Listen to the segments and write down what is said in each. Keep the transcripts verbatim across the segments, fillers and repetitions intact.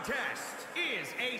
contest is a...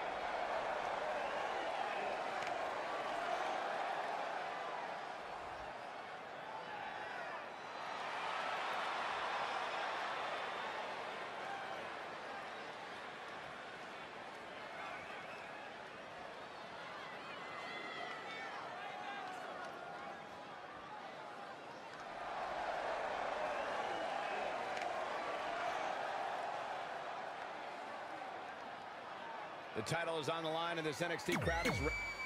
The title is on the line, and this N X T crowd is...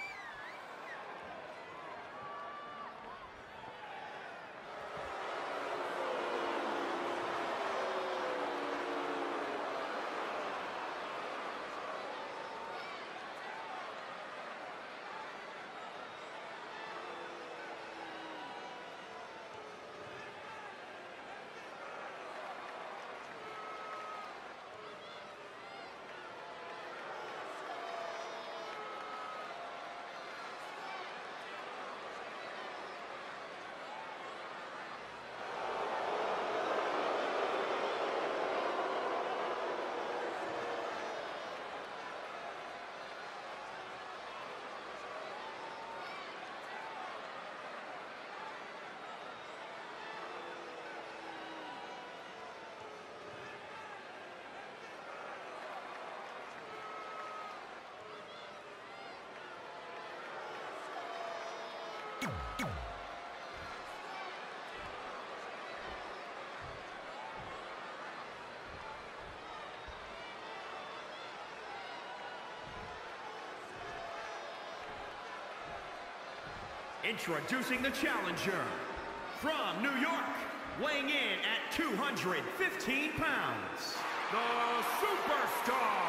Introducing the challenger, from New York, weighing in at two hundred fifteen pounds, the Superstar.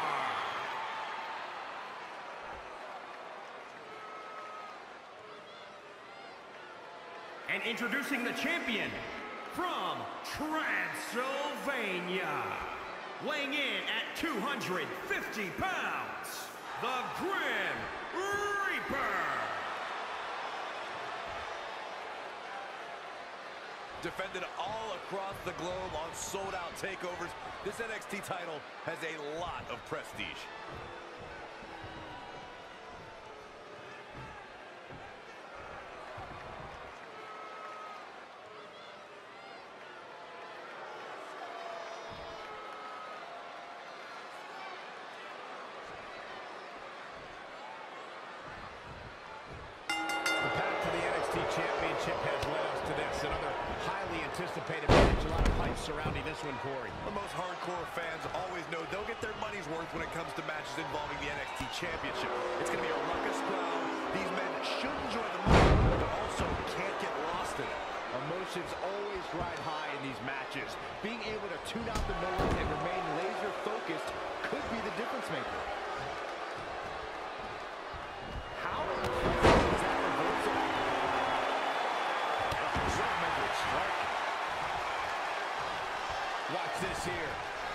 And introducing the champion, from Transylvania, weighing in at two hundred fifty pounds, the Grim Reaper. Defended all across the globe on sold-out takeovers, this N X T title has a lot of prestige. The path to the N X T Championship has led us to this. Another highly anticipated match. A lot of hype surrounding this one, Corey. The most hardcore fans always know they'll get their money's worth when it comes to matches involving the N X T Championship. It's going to be a ruckus crowd. These men should enjoy the moment, but also can't get lost in it. Emotions always ride high in these matches. Being able to tune out the noise and remain laser focused could be the difference maker. How impressive is that reversal? Geometric strike. Watch this here.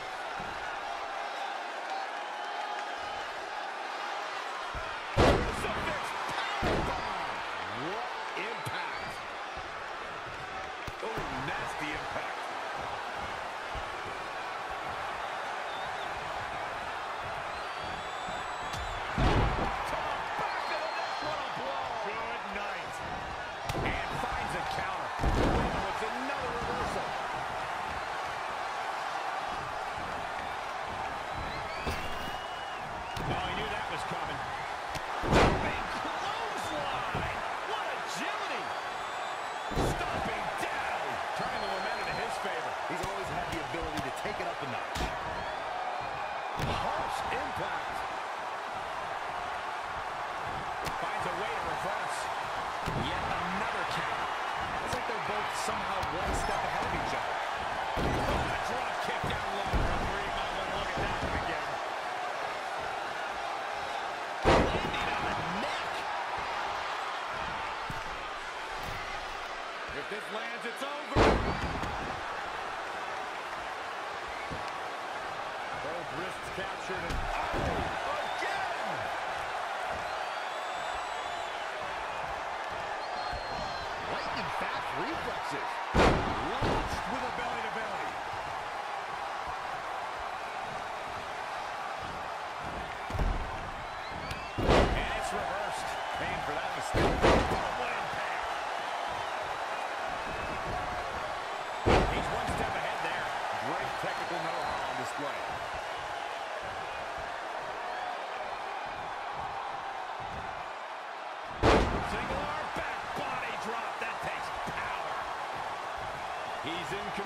Crucifix powerbomb. What impact. Oh, nasty impact. Somehow one step ahead of each other. Oh, a drop kick down low. Referee might want to look at that one again. Landing on the neck. If this lands, it's over. Both wrists captured. And oh, again! Lightning fast reflexes. Launched with a belly-to-belly.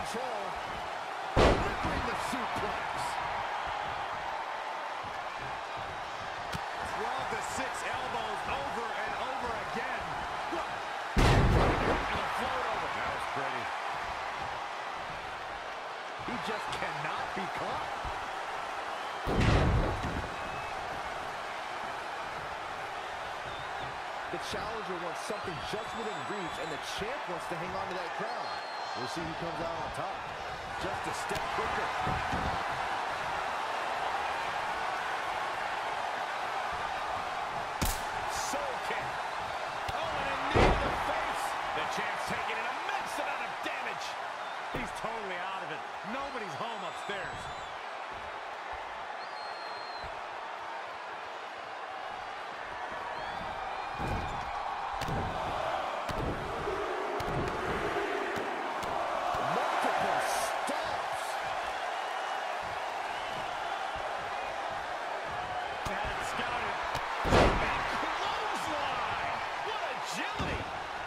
control. Delivering the suplex. twelve to six elbows over and over again. And a float over. That was pretty. He just cannot be caught. The challenger wants something just within reach, and the champ wants to hang on to that crown. We'll see who comes out on top. Just a step quicker. Soul kick. Oh, and a knee to the face. The champ's taking an immense amount of damage. He's totally out of it. Nobody's home upstairs. Multiple stops. Had it scouted. Big clothesline. What agility.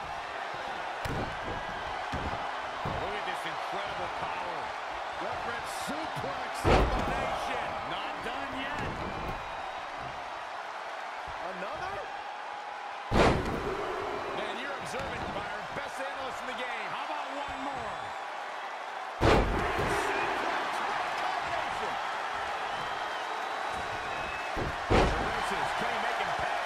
Look at this incredible power. Reference suplex. Combination. Not done yet. Another? Man, you're observant, Byron. Best analyst in the game. How about one more? Reverses. Can he make him pay?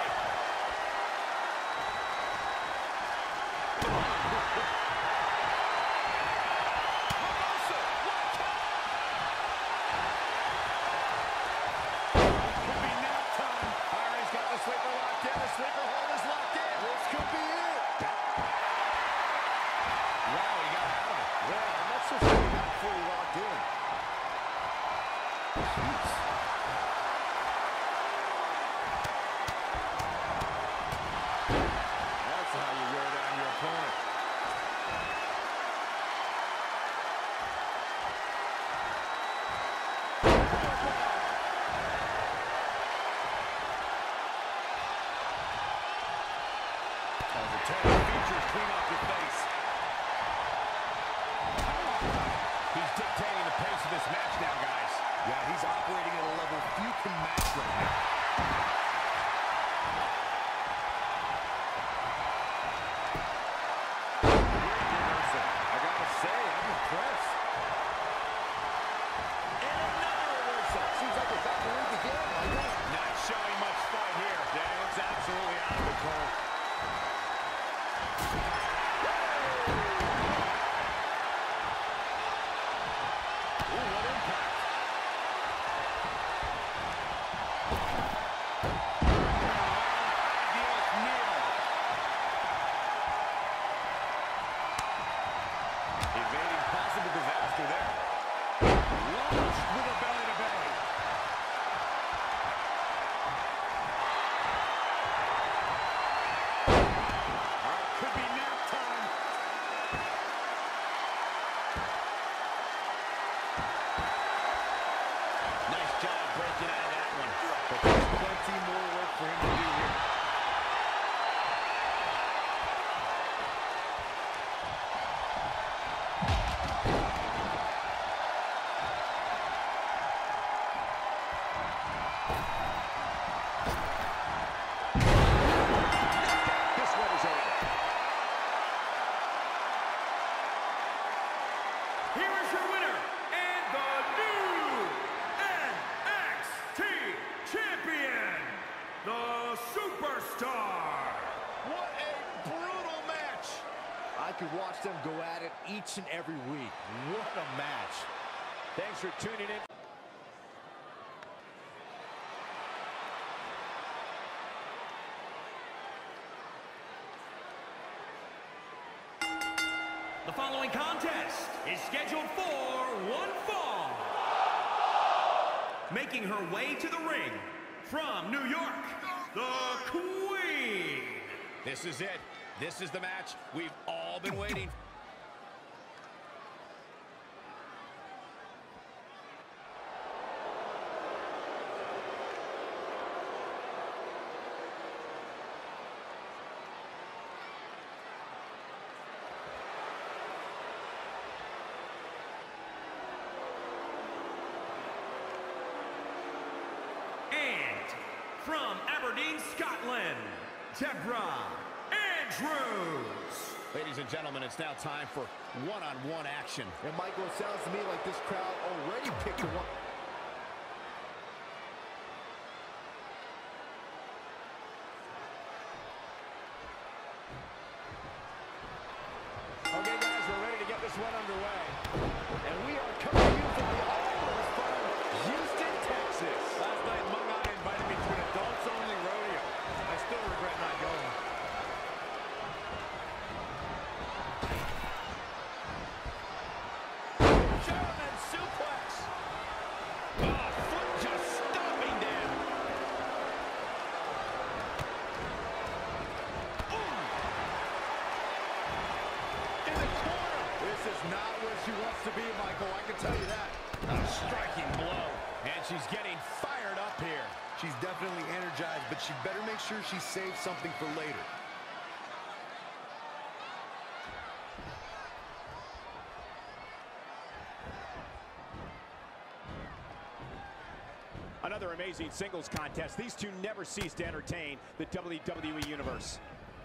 Reversal. What count? Could be nap time. Byron's got the sleeper locked in. The sleeper hold is locked in. This could be it. Wow, he got out of it. Yeah, I'm not so sure he got fully locked in. Jeez. That's how you wear down your opponent. As the tag features clean off your face. He's dictating the pace of this match now, guys. Yeah, he's operating at a level few can match right now. I gotta say, I'm impressed. And another reversal. Seems like we're back to lead again, Michael. Not showing much fight here. Yeah, it's absolutely out of control. Ooh, what impact. Ideal kneel. Evading possible disaster there. Launched with a belly to belly. Could be nap time. Nice job breaking out of that one. But there's plenty more work for him to do here. This one is over. Here is your winner and the new N X T champion, the Superstar. What a brutal match. I could watch them go at it each and every week. What a match. Thanks for tuning in. The following contest is scheduled for one fall. Making her way to the ring from New York, the Queen. This is it. This is the match we've all been waiting for. from Aberdeen, Scotland, Deborah Andrews. Ladies and gentlemen, it's now time for one-on-one action. And Michael, it sounds to me like this crowd already picked a one. Okay, guys, we're ready to get this one underway. And we are coming to you from the Almost from Houston, Texas. Last night, Mung Eye invited me to an adults-only rodeo. I still regret not going. German suplex. Oh, foot just stomping down. In the corner. This is not where she wants to be, Michael. I can tell you that. A striking blow. And she's getting fired up here. She's definitely energized, but she better make sure she saves something for later. Another amazing singles contest. These two never cease to entertain the W W E Universe.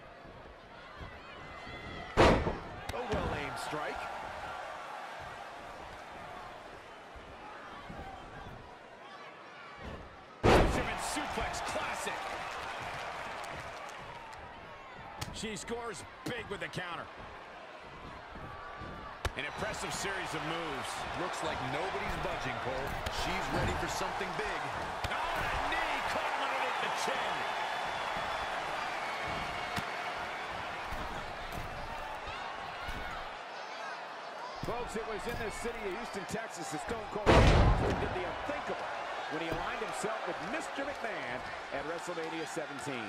A well-aimed strike. German suplex classic. She scores big with the counter. An impressive series of moves. Looks like nobody's budging, Cole. She's ready for something big. Oh, that knee caught him underneath the chin. Folks, it was in the city of Houston, Texas that Stone Cold Steve Austin did the unthinkable when he aligned himself with Mister McMahon at WrestleMania seventeen.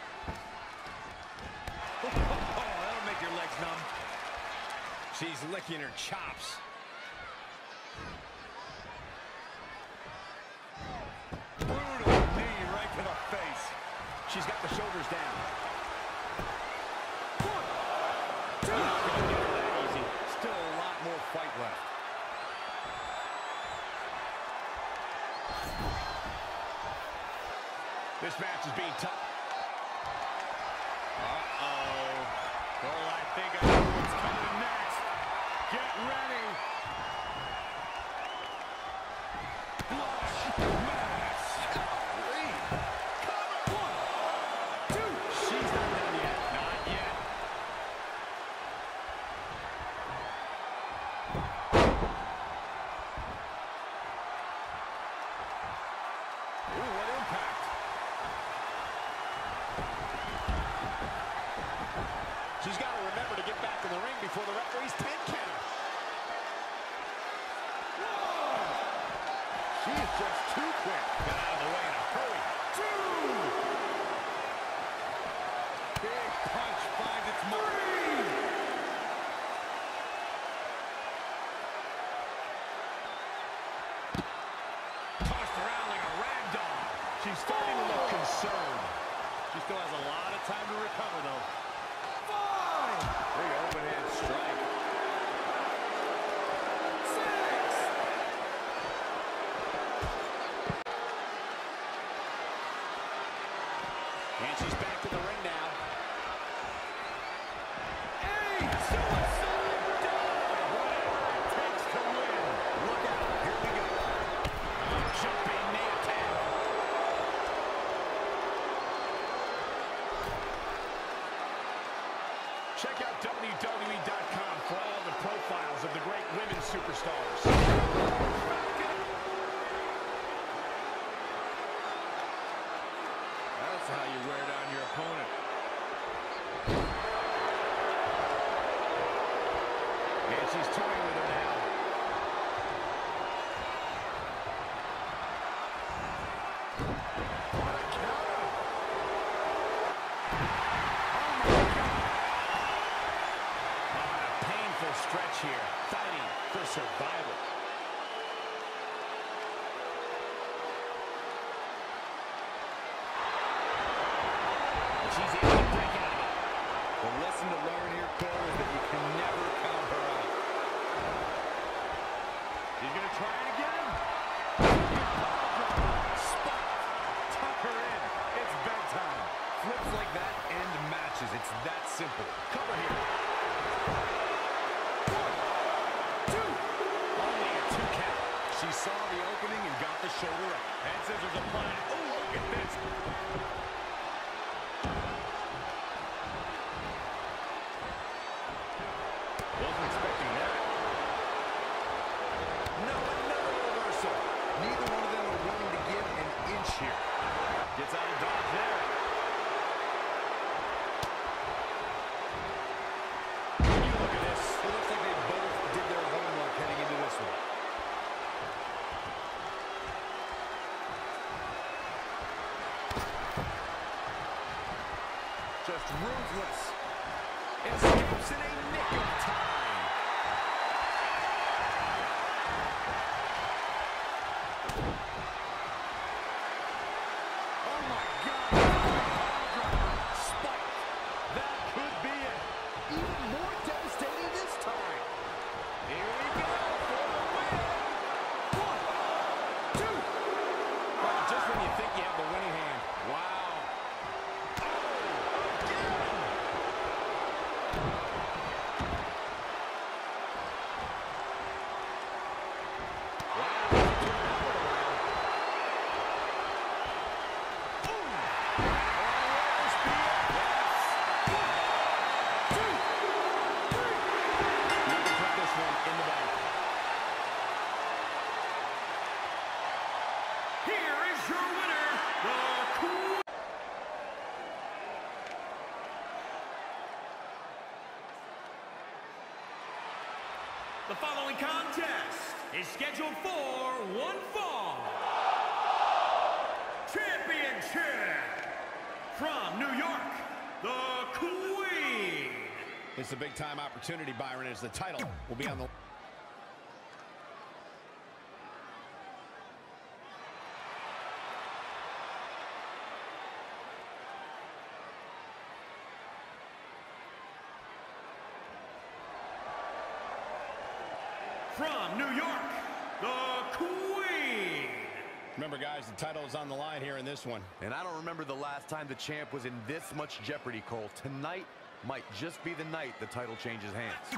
Oh, that'll make your legs numb. She's licking her chops. Brutal knee right to the face. She's got the shoulders down. One, two. You're not gonna get her that easy. Still a lot more fight left. This match is being tough. Uh-oh. Cole, I think I know what's coming next. Get ready. Flush mass. Three. Cover. One, two. She's not done yet. Not yet. Ooh, what impact. She's got to remember to get back in the ring before the referee's ten count. She is just too quick. Get out of the way in a hurry. Two. Big punch finds its mark. Three. Tossed around like a rag doll. She's starting to look concerned. She still has a lot of time to recover, though. Five. Big open hand strike. Six. And she's back in the ring now. Eight. Suicide dive. Whatever it takes to win. Look out. Here we go. Jumping knee attack. Check out W W E dot com for all the profiles of the great women superstars. That's how you wear down your opponent. And she's toying with her now. What a counter. On a painful stretch here, fighting for survival. And she's able to break out of it. The lesson to learn here, Cole, is that you can never count her out. He's going to try it again. Spot. Tuck her in. It's that simple. Cover here. One, two. Only a two count. She saw the opening and got the shoulder up. Head scissors applied. Oh, look at this. Wasn't expecting that. No, another reversal. Neither one of them are willing to give an inch here. Gets out of dodge there. You look at this. It looks like they both did their homework heading into this one. Just ruthless. Escapes in a nick of time. Oh my God. Spike. That could be it. Even more devastating this time. Here we go for the win. One, two. Well, just when you think you have the winning hand. Wow. Here is your winner, the Queen. The following contest is scheduled for one fall. Championship from New York, the Queen. It's a big-time opportunity, Byron, as the title will be on the... From New York, the Queen. Remember, guys, the title is on the line here in this one. And I don't remember the last time the champ was in this much jeopardy, Cole. Tonight might just be the night the title changes hands.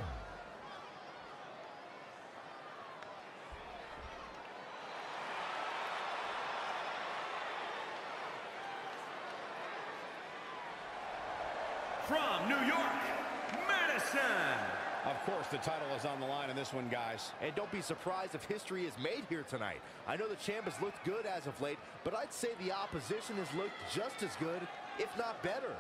From New York, Madison. Of course, the title is on the line in this one, guys. And don't be surprised if history is made here tonight. I know the champ has looked good as of late, but I'd say the opposition has looked just as good, if not better.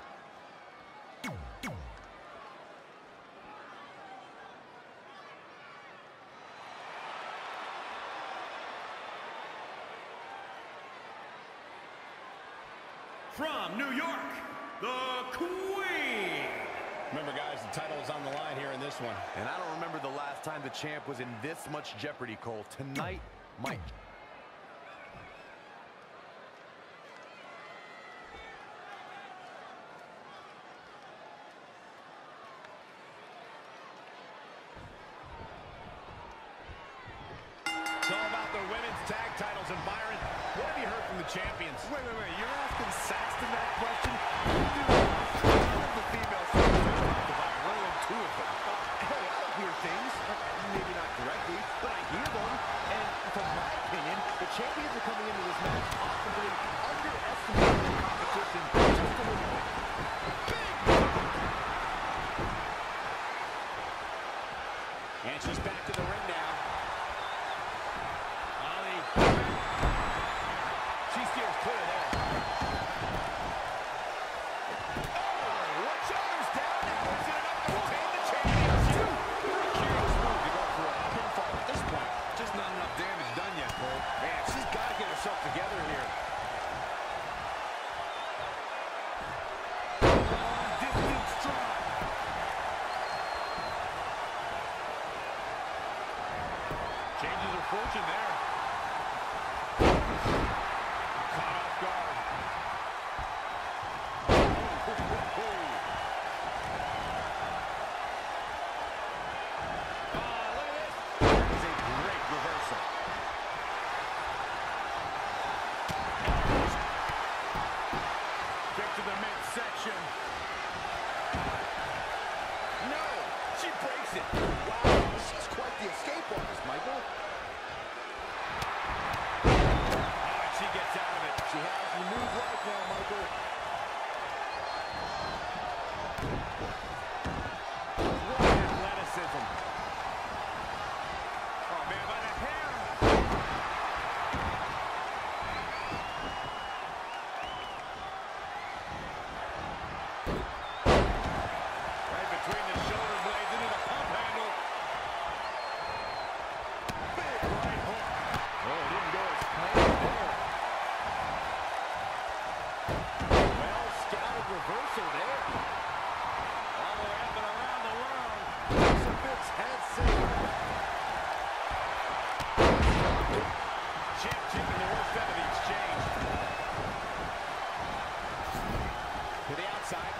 From New York, the Queen. Remember, guys, the title is on the line here in this one. And I don't remember the last time the champ was in this much jeopardy, Cole. Tonight might... It's all about the women's tag titles. And Byron, what have you heard from the champions? Wait, wait, wait. You're asking Saxton that question? None of the females talked about more than two of them. Hey, I hear things, maybe not directly, but I hear them. And from my opinion, the champions are coming into this match possibly underestimating the competition just a little bit. And she's back to the ring now. Ali. She steers clear there. Oh, what shoulders down now? Is it enough to retain the championship? Pretty curious move to go for a pinfall at this point. Just not enough damage done yet, Cole. Man, she's got to get herself together here. now, Michael. What athleticism. Oh, man, by the hair. Right between the shoulder blades into the pump handle. Big right hook. Oh, it didn't go as planned there. Well scouted reversal there. All the way up and around the world. Crucifix head saver. Champ taking the worst out of the exchange. To the outside.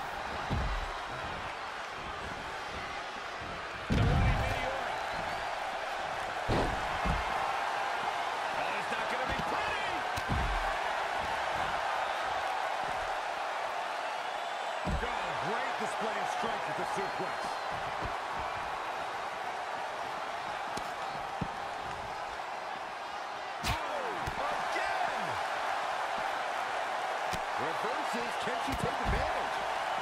The running meteoric. Oh, it's not going to be pretty. Oh, great display of strength with the suplex. Oh, again! Reverses. Can she take advantage?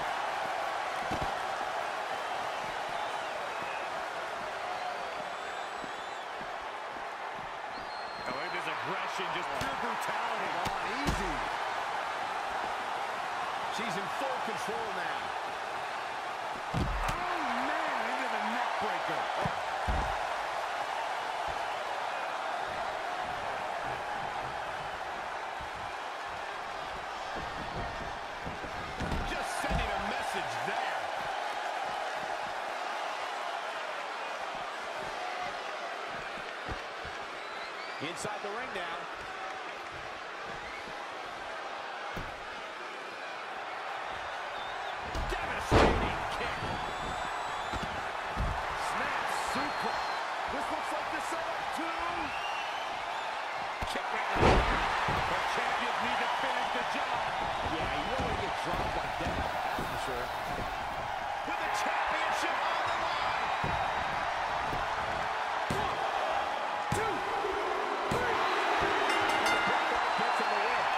Oh, look at this aggression, just pure brutality. Come on, easy. She's in full control now. Oh, man, into the neck breaker. Oh. Just sending a message there. Inside the ring now. Devastating kick. Snap suplex. This looks like the setup too. Kick right in the heart. The champions need to finish the job. Yeah, you don't want to get dropped like that, that's for sure. With the championship on the line. One, two, three. And the Bulldog gets him the win.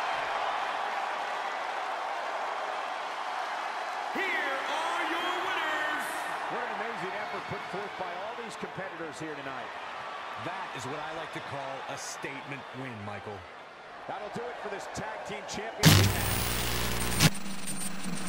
Here are your winners. What an amazing effort put forth by all these competitors here tonight. That is what I like to call a statement win, Michael. That'll do it for this tag team championship match.